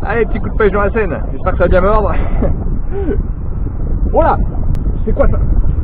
Allez, petit coup de pêche dans la Seine. J'espère que ça va bien mordre. Voilà. C'est quoi ça?